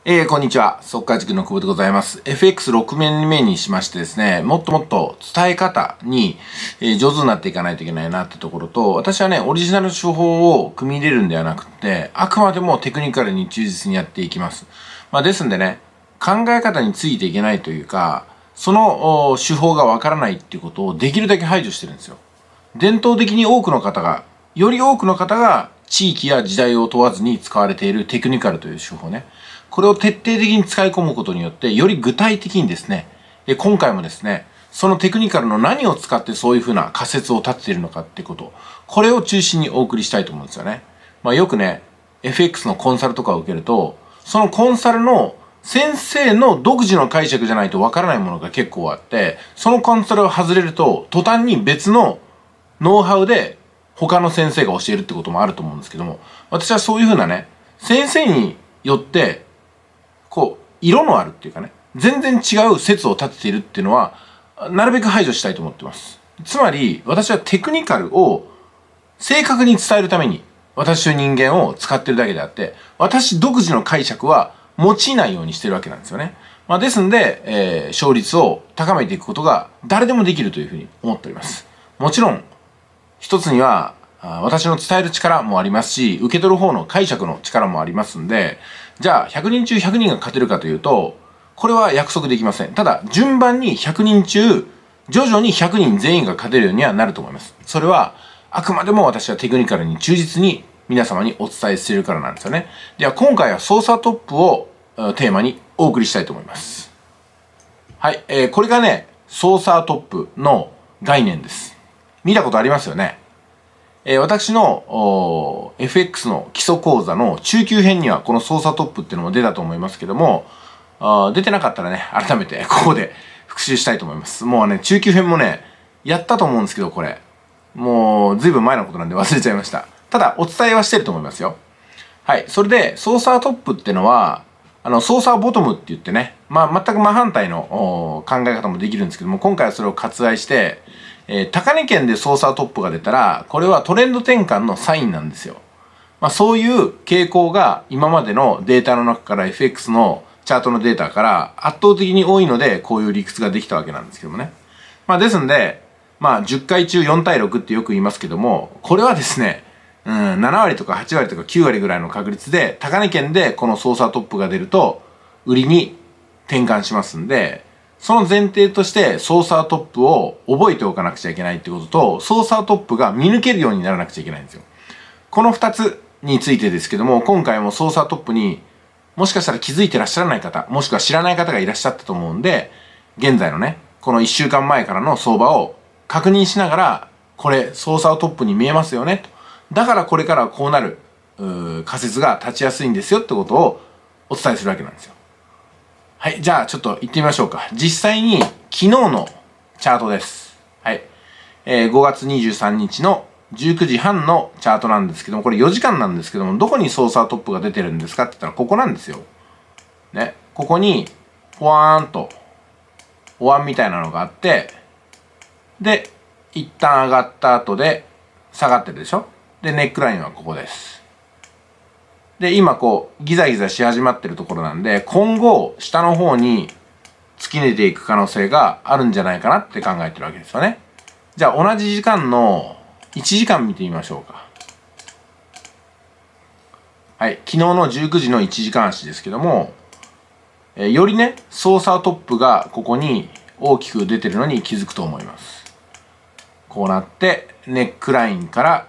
こんにちは。速稼塾の久保でございます。FX6 面目にしましてですね、もっともっと伝え方に、上手になっていかないといけないなってところと、私はね、オリジナル手法を組み入れるんではなくて、あくまでもテクニカルに忠実にやっていきます。ですんでね、考え方についていけないというか、その手法がわからないっていうことをできるだけ排除してるんですよ。伝統的により多くの方が地域や時代を問わずに使われているテクニカルという手法ね。これを徹底的に使い込むことによって、より具体的にですね、今回もですね、そのテクニカルの何を使ってそういうふうな仮説を立てているのかってこと、これを中心にお送りしたいと思うんですよね。よくね、FX のコンサルとかを受けると、そのコンサルの先生の独自の解釈じゃないとわからないものが結構あって、そのコンサルを外れると、途端に別のノウハウで他の先生が教えるってこともあると思うんですけども、私はそういうふうなね、先生によって色のあるっていうかね、全然違う説を立てているっていうのは、なるべく排除したいと思ってます。つまり、私はテクニカルを正確に伝えるために、私の人間を使ってるだけであって、私独自の解釈は用いないようにしてるわけなんですよね。ですんで、勝率を高めていくことが誰でもできるというふうに思っております。もちろん、一つには、私の伝える力もありますし、受け取る方の解釈の力もありますんで、じゃあ100人中100人が勝てるかというと、これは約束できません。ただ、順番に100人中、徐々に100人全員が勝てるようにはなると思います。それは、あくまでも私はテクニカルに忠実に皆様にお伝えしているからなんですよね。では、今回は操作トップをテーマにお送りしたいと思います。はい、これがね、操作トップの概念です。見たことありますよね。私のFX の基礎講座の中級編にはこの操作トップっていうのも出たと思いますけども、出てなかったらね、改めてここで復習したいと思います。もうね、中級編もね、やったと思うんですけど、これ。もう、ずいぶん前のことなんで忘れちゃいました。ただ、お伝えはしてると思いますよ。はい。それで、操作トップってのは、操作ボトムって言ってね、全く真反対の考え方もできるんですけども、今回はそれを割愛して、高値圏で操作トップが出たら、これはトレンド転換のサインなんですよ。そういう傾向が今までのデータの中から FX のチャートのデータから圧倒的に多いので、こういう理屈ができたわけなんですけどもね。ですんで、10回中4対6ってよく言いますけども、これはですね、7割とか8割とか9割ぐらいの確率で、高値圏でこの操作トップが出ると、売りに転換しますんで、その前提として操作トップを覚えておかなくちゃいけないってことと、操作トップが見抜けるようにならなくちゃいけないんですよ。この2つについてですけども、今回も操作トップにもしかしたら気づいてらっしゃらない方、もしくは知らない方がいらっしゃったと思うんで、現在のね、この1週間前からの相場を確認しながら、これ操作トップに見えますよねと。だからこれからはこうなる仮説が立ちやすいんですよってことをお伝えするわけなんですよ。はい、じゃあちょっと行ってみましょうか。実際に昨日のチャートです。はい。5月23日の19時半のチャートなんですけども、これ4時間なんですけども、どこに操作トップが出てるんですかって言ったらここなんですよ。ね。ここに、ポワーンと、お椀みたいなのがあって、で、一旦上がった後で下がってるでしょ。で、ネックラインはここです。で、今ギザギザし始まってるところなんで、今後、下の方に突き抜いていく可能性があるんじゃないかなって考えてるわけですよね。じゃあ、同じ時間の1時間見てみましょうか。はい。昨日の19時の1時間足ですけども、よりね、操作トップがここに大きく出てるのに気づくと思います。こうなって、ネックラインから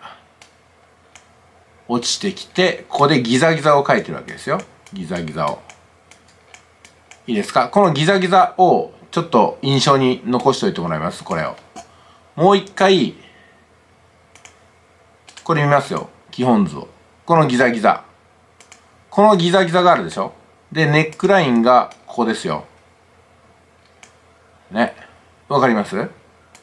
落ちてきて、ここでギザギザを描いてるわけですよ。ギザギザを。いいですか？このギザギザをちょっと印象に残しておいてもらいます。これを。もう一回、これ見ますよ。基本図を。このギザギザ。このギザギザがあるでしょ？で、ネックラインがここですよ。ね。わかります？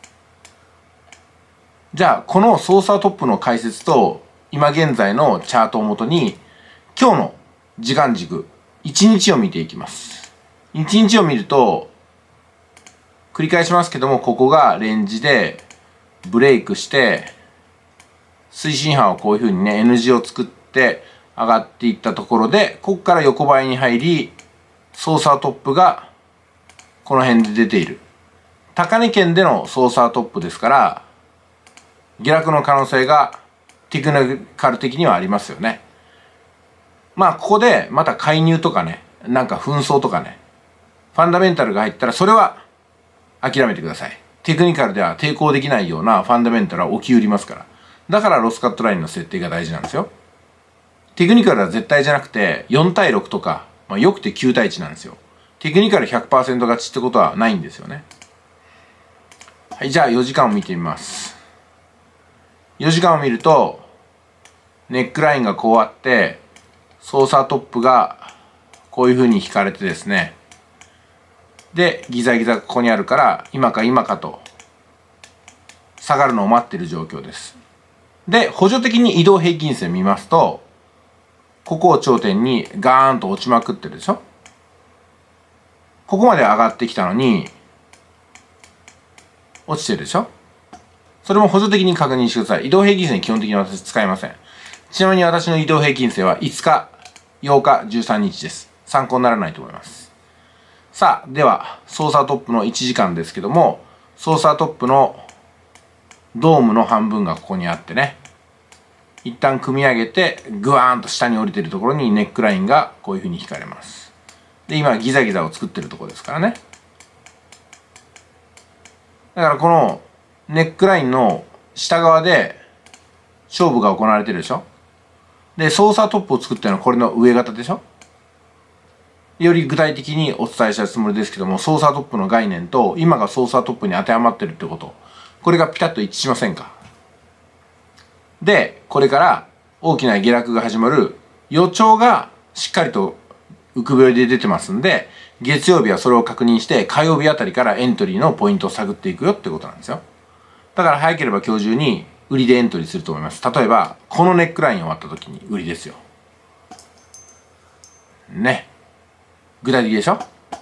じゃあ、この操作トップの解説と、今現在のチャートをもとに、今日の時間軸、1日を見ていきます。1日を見ると、繰り返しますけども、ここがレンジでブレイクして、推進波をこういう風にね、N 字を作って上がっていったところで、ここから横ばいに入り、 ソーサートップがこの辺で出ている。高値圏でのソーサートップですから、下落の可能性がテクニカル的にはありますよね。まあ、ここでまた介入とかね、なんか紛争とかね、ファンダメンタルが入ったらそれは諦めてください。テクニカルでは抵抗できないようなファンダメンタルは起きうりますから。だからロスカットラインの設定が大事なんですよ。テクニカルは絶対じゃなくて4対6とか、まあ、よくて9対1なんですよ。テクニカル 100% 勝ちってことはないんですよね。はい、じゃあ4時間を見てみます。4時間を見ると、ネックラインがこうあって、ソーサートップがこういう風に引かれてですね。で、ギザギザがここにあるから、今か今かと下がるのを待っている状況です。で、補助的に移動平均線見ますと、ここを頂点にガーンと落ちまくってるでしょ。ここまで上がってきたのに、落ちてるでしょ。それも補助的に確認してください。移動平均線基本的に私使いません。ちなみに私の移動平均線は5日、8日、13日です。参考にならないと思います。さあ、では、ソーサートップの1時間ですけども、ソーサートップのドームの半分がここにあってね、一旦組み上げて、グワーンと下に降りてるところにネックラインがこういう風に引かれます。で、今ギザギザを作ってるところですからね。だからこのネックラインの下側で勝負が行われてるでしょ。で、ソーサートップを作ってるのはこれの上型でしょ。より具体的にお伝えしたつもりですけども、ソーサートップの概念と今がソーサートップに当てはまってるってこと、これがピタッと一致しませんか。で、これから大きな下落が始まる予兆がしっかりと浮く秒で出てますんで、月曜日はそれを確認して火曜日あたりからエントリーのポイントを探っていくよってことなんですよ。だから早ければ今日中に売りでエントリーすると思います。例えば、このネックライン終わった時に売りですよ。ね。具体的でしょ。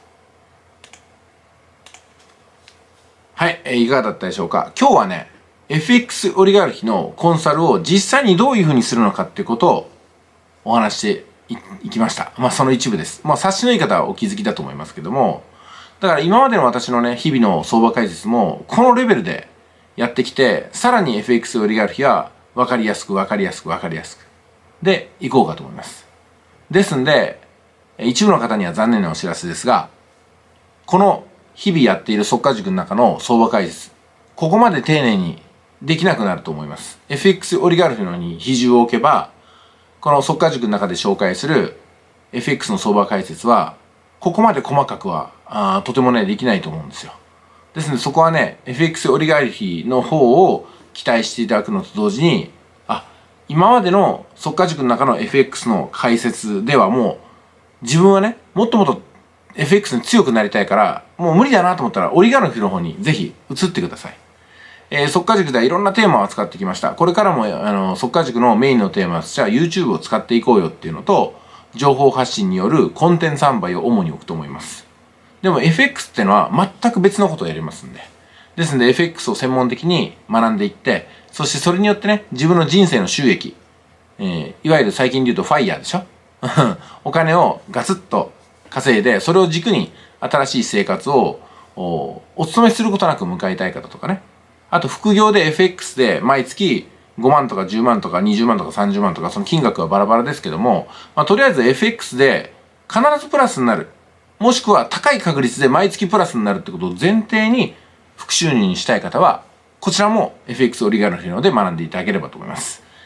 はい、いかがだったでしょうか。今日はね、FX オリガルヒのコンサルを実際にどういうふうにするのかっていうことをお話していきました。まあその一部です。まあ察しのいい方はお気づきだと思いますけども、だから今までの私のね、日々の相場解説もこのレベルでやってきて、さらに FX オリガルヒは分かりやすくでいこうかと思います。ですんで、一部の方には残念なお知らせですが、この日々やっている速稼塾の中の相場解説、ここまで丁寧にできなくなると思います。FX オリガルヒのに比重を置けば、この速稼塾の中で紹介する FX の相場解説は、ここまで細かくはとてもね、できないと思うんですよ。ですのでそこはね、FX オリガルヒの方を期待していただくのと同時に、今までの速稼塾の中の FX の解説ではもう、自分はね、もっともっと FX に強くなりたいから、もう無理だなと思ったら、オリガルヒの方にぜひ移ってください。速稼塾ではいろんなテーマを扱ってきました。これからも、速稼塾のメインのテーマとしては YouTube を使っていこうよっていうのと、情報発信によるコンテンツ販売を主に置くと思います。でも FX っていうのは全く別のことをやりますんで。ですので FX を専門的に学んでいって、そしてそれによってね、自分の人生の収益、いわゆる最近で言うとファイヤーでしょお金をガツッと稼いで、それを軸に新しい生活をお勤めすることなく迎えたい方とかね。あと副業で FX で毎月5万とか10万とか20万とか30万とかその金額はバラバラですけども、とりあえず FX で必ずプラスになる。もしくは高い確率で毎月プラスになるってことを前提に副収入にしたい方は、こちらも FX オリガルヒので学んでいただければと思います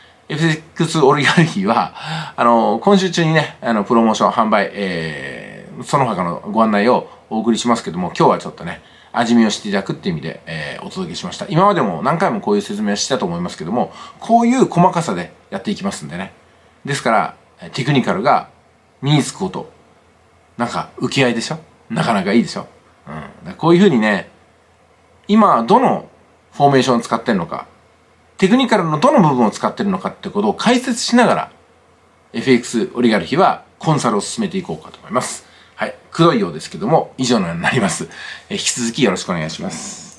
。FX オリガルヒは、今週中にね、プロモーション販売、その他のご案内をお送りしますけども、今日はちょっとね、味見をしていただくっていう意味で、お届けしました。今までも何回もこういう説明はしたと思いますけども、こういう細かさでやっていきますんでね。ですから、テクニカルが身につくこと、なんか受け合いでしょ？なかなかいいでしょ？こういうふうにね、今どのフォーメーションを使ってるのか、テクニカルのどの部分を使ってるのかってことを解説しながら、FX オリガルヒはコンサルを進めていこうかと思います。はい。くどいようですけども、以上のようになります。引き続きよろしくお願いします。